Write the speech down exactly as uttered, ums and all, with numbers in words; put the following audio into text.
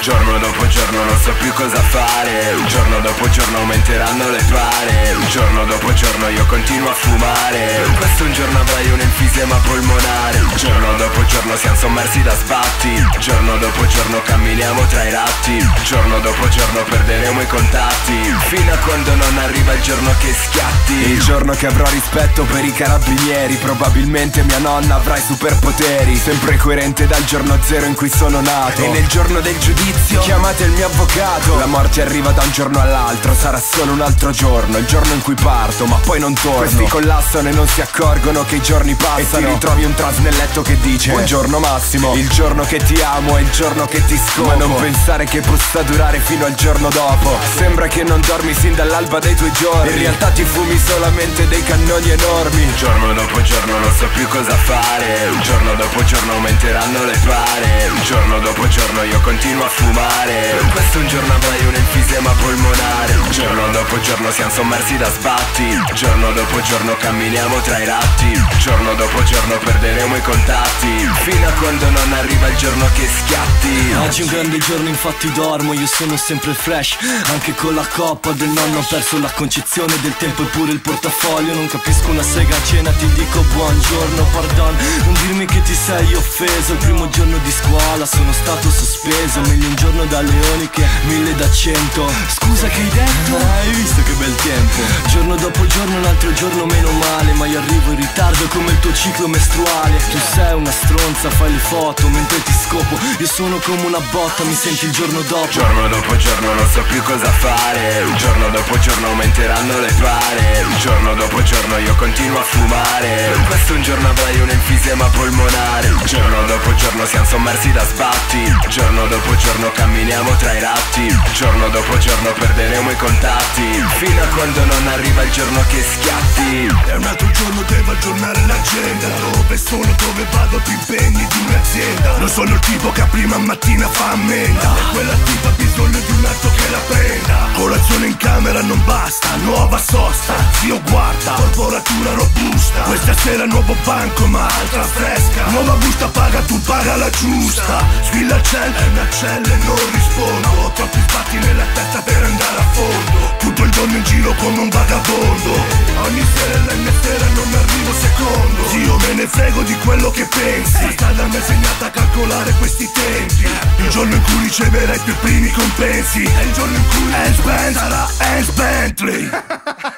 Giorno dopo giorno non so più cosa fare. Giorno dopo giorno aumenteranno le pare. Giorno dopo giorno io continuo a fumare. Questo un giorno avrai un enfisema polmonare. Giorno dopo giorno siamo sommersi da sbatti. Giorno dopo giorno camminiamo tra i ratti. Giorno dopo giorno perderemo i contatti, fino a quando non arriva il giorno che schiatti. Il giorno che avrò rispetto per i carabinieri. Probabilmente mia nonna avrà i superpoteri. Sempre coerente dal giorno zero in cui sono nato. E nel giorno del giudizio chiamate il mio avvocato. La morte arriva da un giorno all'altro. Sarà solo un altro giorno, il giorno in cui parto, ma poi non torno. Questi collassano e non si accorgono che i giorni passano. E ti ritrovi un trans nel letto che dice: buongiorno Massimo, il giorno che ti amo è il giorno che ti scopo. Ma non pensare che possa durare fino al giorno dopo. Sembra che non dormi sin dall'alba dei tuoi giorni. In realtà ti fumi solamente dei cannoni enormi. Giorno dopo giorno non so più cosa fare. Giorno dopo giorno aumenteranno le pare. Giorno dopo giorno io continuo a fumare. Questo un giorno avrai un enfisema polmonare. Giorno dopo giorno siamo sommersi da sbatti. Giorno dopo giorno camminiamo tra i ratti. Giorno dopo giorno perderemo i contatti, fino a quando non arriva il giorno che schiatti. Oggi è un grande giorno infatti dormo. Io sono sempre fresh, anche con la coppa del nonno. Ho perso la concezione del tempo e pure il portafoglio. Non capisco una sega a cena, ti dico buongiorno, pardon. Non dirmi che ti sei offeso. Il primo giorno di scuola sono stato sospeso. Meglio un giorno da leoni che mille da cento. Scusa che hai detto? Hai visto che bel tempo. Giorno dopo giorno un altro giorno meno male. Ma io arrivo in ritardo come il tuo ciclo mestruale. Tu sei una stronza, fai le foto mentre ti scopo. Io sono come una botta, mi senti il giorno dopo. Giorno dopo giorno non so più cosa fare. Giorno dopo giorno aumenteranno le pare. Giorno dopo giorno io continuo a fumare. Questo un giorno avrai un enfisema polmonare. Giorno dopo giorno siamo sommersi da sbatti. Giorno dopo giorno camminiamo tra i ratti. Giorno dopo giorno perderemo i contatti, fino a quando non arriva il giorno che schiatti. È un altro giorno, devo aggiornare l'agenda. Dove sono, dove vado, più impegni di un'azienda. Non sono il tipo che a prima mattina fa ammenda. E quella tipa ha bisogno di un altro che la prenda. Colazione in camera non basta, nuova sosta. Zio guarda, corporatura robusta. Questa sera nuovo banco ma altra fresca. Nuova busta paga, tu paga la giusta. Sfilla il ciel, è una cella e non rispondo. Ho troppi sbatti nella testa per andare a fondo. Tutto il giorno in giro come un vagabondo. Ogni sera è la mia sera, non arrivo secondo. Zio me ne frego di quello che pensi. La strada mi ha insegnato a calcolare questi tempi. Il giorno in cui riceverai i tuoi primi compensi è il giorno in cui Hans Ben sarà Hans Bentley.